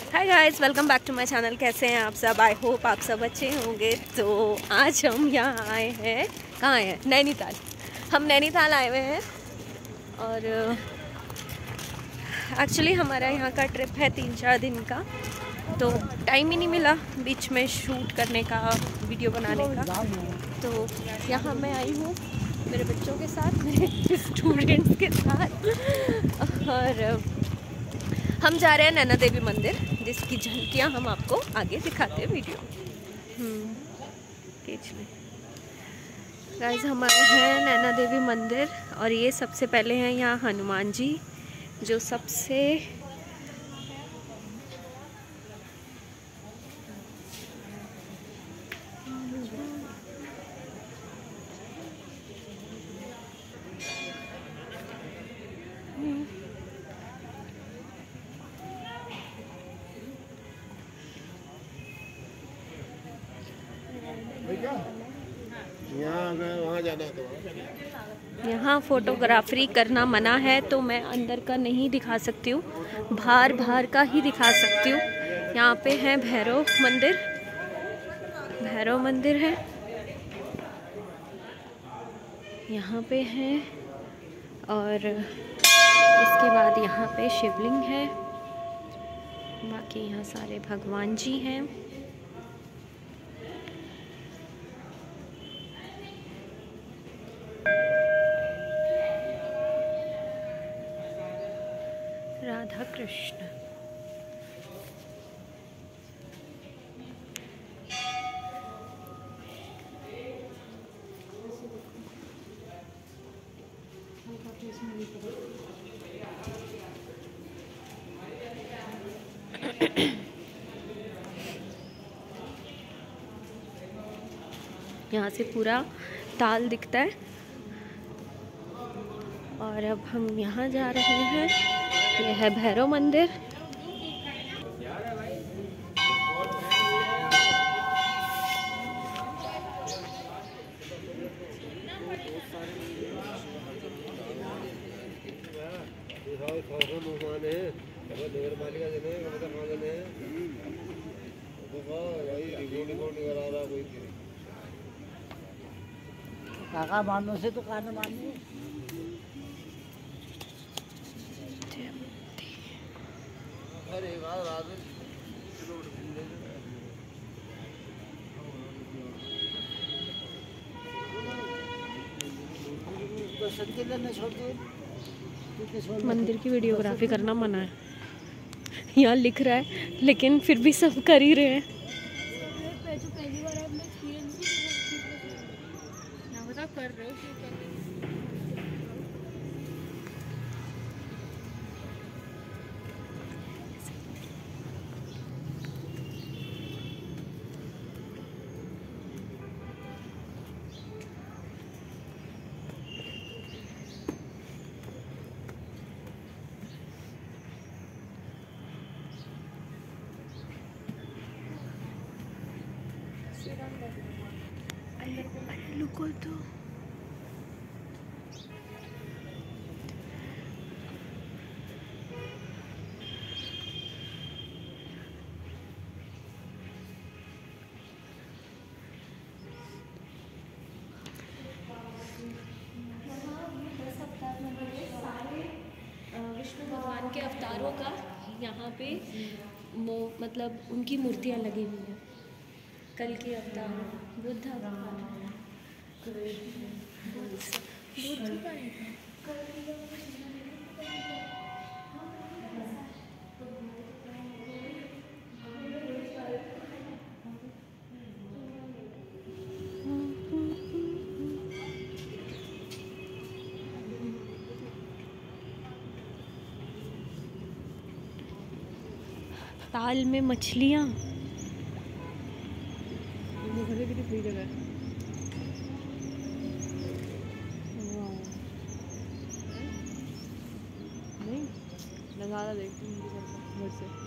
Hi guys, welcome back to my channel. कैसे हैं आप सब? आई होप आप सब अच्छे होंगे। तो आज हम यहाँ आए हैं, कहाँ आए हैं? नैनीताल। हम नैनीताल आए हुए हैं और एक्चुअली हमारा यहाँ का ट्रिप है 3-4 दिन का, तो टाइम ही नहीं मिला बीच में शूट करने का, वीडियो बनाने का। तो यहाँ मैं आई हूँ मेरे बच्चों के साथ, मेरे स्टूडेंट्स के साथ, और हम जा रहे हैं नैना देवी मंदिर, जिसकी झलकियाँ हम आपको आगे दिखाते हैं वीडियो। गाइस, हम आए हैं नैना देवी मंदिर और ये सबसे पहले हैं यहाँ हनुमान जी, जो सबसे यहाँ फोटोग्राफी करना मना है, तो मैं अंदर का नहीं दिखा सकती हूँ, बाहर का ही दिखा सकती हूँ। यहाँ पे है भैरव मंदिर है यहाँ पे है, और उसके बाद यहाँ पे शिवलिंग है। बाकी यहाँ सारे भगवान जी हैं। राधा कृष्ण। यहाँ से पूरा ताल दिखता है। और अब हम यहाँ जा रहे हैं, यह है भैरव मंदिर। काका मानो से तो कान मानो। मंदिर की वीडियोग्राफी करना मना है, यहाँ लिख रहा है, लेकिन फिर भी सब कर ही रहे हैं। कर रहे हो लुको तो। विष्णु भगवान के अवतारों का यहाँ पे मतलब उनकी मूर्तियाँ लगी हुई हैं। कल के अवतार, बुद्ध अवतार, ताल में मछलियाँ। फ्री जगह है। नहीं नज़ारा देखती हूँ घर से।